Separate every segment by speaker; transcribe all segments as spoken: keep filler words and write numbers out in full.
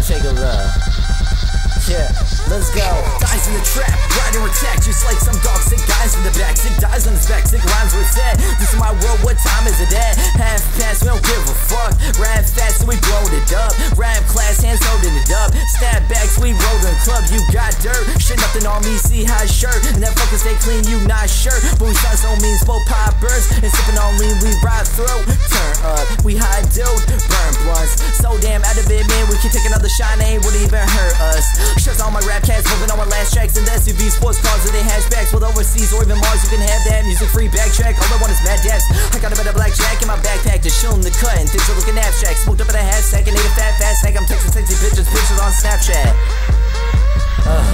Speaker 1: Take a look. Yeah, let's go.
Speaker 2: Dies in the trap, rider attack, just like some dog. Sick guys in the back, sick dies on his back, sick rhymes with that. This is my world, what time is it at? Half past, we don't give a fuck. Rap fast, so we blowed it up. Rap class, hands holding it up. Snap back, we rolled in the club. You got dirt, shit nothing on me, see high shirt. And that fucker stay clean, you not sure. But we shots on means both poppers. And sipping on lean, we ride through. Turn up, we high dude, burn blunts. So damn out of it, man, we can take another shot, ain't wouldn't even hurt us. Shuts on my rap cats, moving on my last tracks. And the S U V sports cars and they hatchbacks. With overseas or even Mars, you can have that. Music free backtrack, all I want is mad dabs. I got a better blackjack in my backpack to show them the cut. And things are looking abstract. Smoked up in a half sack and ate a fat fast snack. I'm texting sexy pictures, pictures on Snapchat. Uh.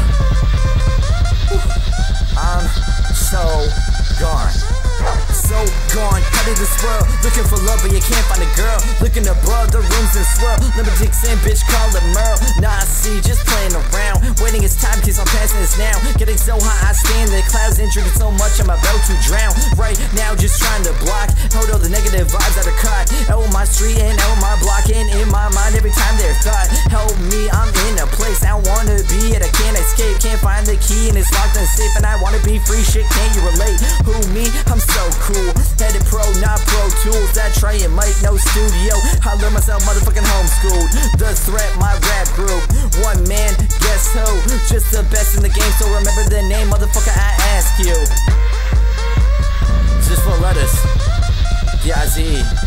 Speaker 2: I'm so gone. So gone, out of this world. Looking for love, but you can't find a girl. Looking above, the rooms and swirl. Number dicks in, bitch, call it Merle. Nah, I see, just playing around. Waiting it's time, cause I'm passing this now. Getting so high, I stand in the clouds and drinking so much, I'm about to drown. Right now, just trying to block hold all the negative vibes that are caught. Out on my street and out on my block. And in my mind, every time they're thought. Help me, I'm in a place I wanna be, and I can't escape. Can't find the key, and it's locked and safe. And I wanna be free, shit, can't you relate? Who, me? I'm so cool. Headed pro, not pro tools. That tray and mic, no studio. I learned myself motherfucking homeschooled. The threat, my rap group. One man, guess who? Just the best in the game, so remember the name, motherfucker, I ask you.
Speaker 1: Just for lettuce. D I Z E.